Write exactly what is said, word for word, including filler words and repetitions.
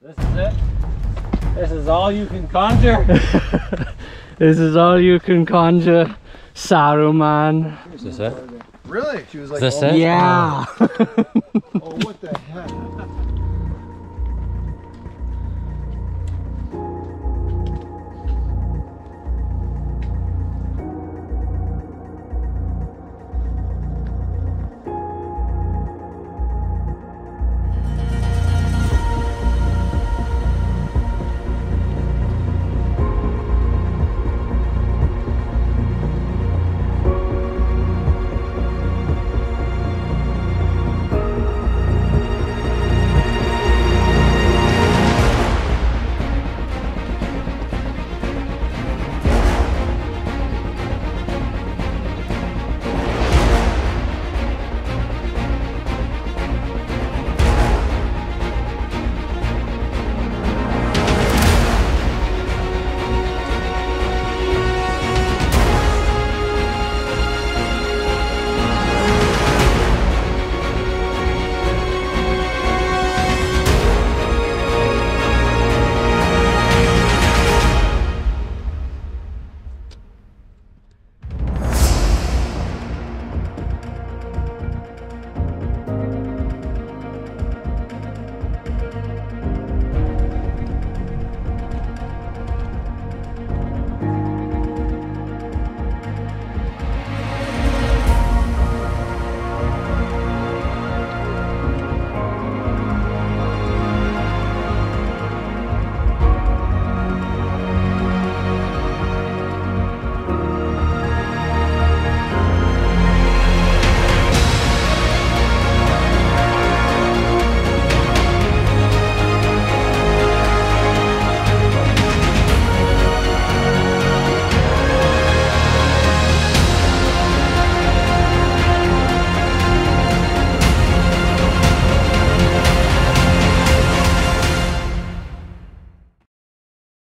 This is it. This is all you can conjure. This is all you can conjure, Saruman. Is this it? Really? She was like, Is this oh, it? Yeah. oh, what the heck?